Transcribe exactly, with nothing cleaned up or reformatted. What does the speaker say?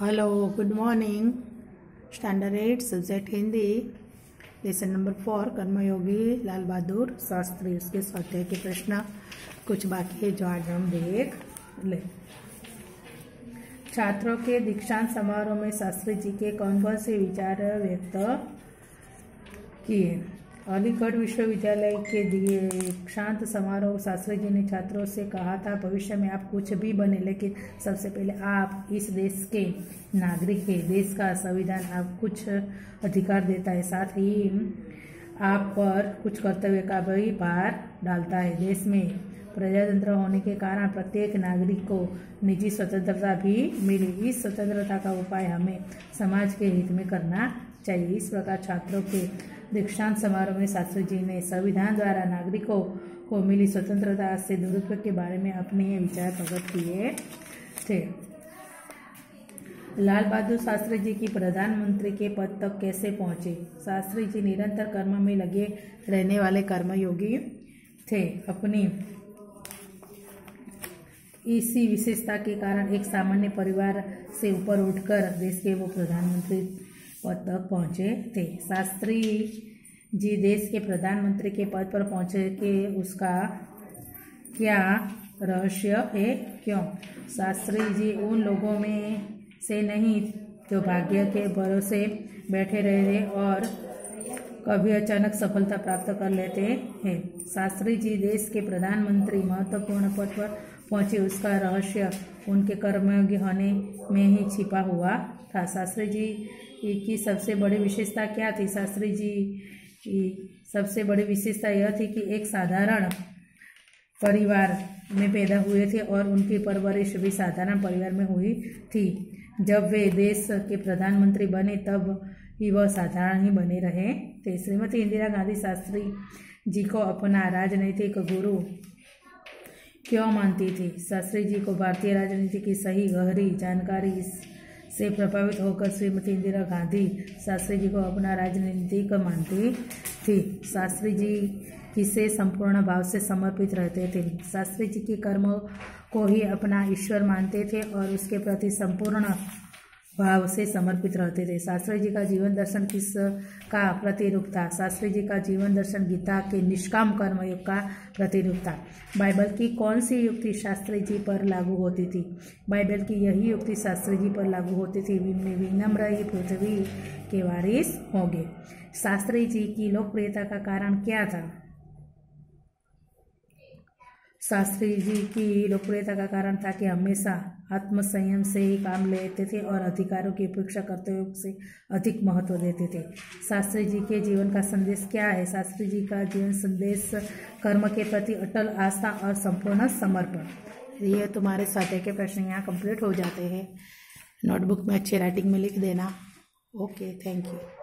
Hello, good morning. Standard eight subject Hindi, lesson number four, कर्मयोगी लाल बहादुर शास्त्री। उसके स्वाध्याय के प्रश्न कुछ बाकी है जो आज हम देख ले। छात्रों के दीक्षांत समारोह में शास्त्री जी के कौन कौन से विचार व्यक्त किए। अलीगढ़ विश्वविद्यालय के दीक्षांत समारोह शास्त्री जी ने छात्रों से कहा था, भविष्य में आप कुछ भी बने, लेकिन सबसे पहले आप इस देश के नागरिक हैं। देश का संविधान आप कुछ अधिकार देता है, साथ ही आप पर कुछ कर्तव्य का भी भार डालता है। देश में प्रजातंत्र होने के कारण प्रत्येक नागरिक को निजी स्वतंत्रता भी मिली। इस स्वतंत्रता का उपाय हमें समाज के हित में करना चाहिए। इस प्रकार छात्रों के दीक्षांत समारोह में शास्त्री जी ने संविधान द्वारा नागरिकों को मिली स्वतंत्रता से दुरुपयोग के बारे में अपने विचार प्रकट किए थे। लाल बहादुर शास्त्री जी की प्रधानमंत्री के पद तक कैसे पहुंचे। शास्त्री जी निरंतर कर्म में लगे रहने वाले कर्मयोगी थे। अपनी इसी विशेषता के कारण एक सामान्य परिवार से ऊपर उठकर देश के वो प्रधानमंत्री पद तक पहुंचे थे। शास्त्री जी देश के प्रधानमंत्री के पद पर पहुंचे कि उसका क्या रहस्य है, क्यों। शास्त्री जी उन लोगों में से नहीं जो भाग्य के भरोसे बैठे रहे और कभी अचानक सफलता प्राप्त कर लेते हैं। शास्त्री जी देश के प्रधानमंत्री महत्वपूर्ण पद पर पहुंचे, उसका रहस्य उनके कर्मयोगी होने में ही छिपा हुआ था। शास्त्री जी की सबसे बड़ी विशेषता क्या थी। शास्त्री जी की सबसे बड़ी विशेषता यह थी कि एक साधारण परिवार में पैदा हुए थे और उनकी परवरिश भी साधारण परिवार में हुई थी। जब वे देश के प्रधानमंत्री बने तब ही वह साधारण ही बने रहे थे। श्रीमती इंदिरा गांधी शास्त्री जी को अपना राजनीतिक गुरु क्यों मानती थी। शास्त्री जी को भारतीय राजनीति की सही गहरी जानकारी से प्रभावित होकर श्रीमती इंदिरा गांधी शास्त्री जी को अपना राजनीतिक मानती थी। शास्त्री जी किसे संपूर्ण भाव से समर्पित रहते थे। शास्त्री जी के कर्मों को ही अपना ईश्वर मानते थे और उसके प्रति संपूर्ण भाव से समर्पित रहते थे। शास्त्री जी का जीवन दर्शन किस का प्रतिरूप था। शास्त्री जी का जीवन दर्शन गीता के निष्काम कर्मयोग का प्रतिरूप था। बाइबल की कौन सी युक्ति शास्त्री जी पर लागू होती थी। बाइबल की यही युक्ति शास्त्री जी पर लागू होती थी, विनम्र ही पृथ्वी के वारिस होंगे। शास्त्री जी की लोकप्रियता का कारण क्या था। शास्त्री जी की लोकप्रियता का कारण था कि हमेशा आत्मसंयम से ही काम लेते थे और अधिकारों की उपेक्षा कर्तव्यों से अधिक महत्व देते थे। शास्त्री जी के जीवन का संदेश क्या है। शास्त्री जी का जीवन संदेश कर्म के प्रति अटल आस्था और संपूर्ण समर्पण। ये तुम्हारे स्वाध्याय के प्रश्न यहाँ कंप्लीट हो जाते हैं। नोटबुक में अच्छी राइटिंग में लिख देना। Okay, thank you.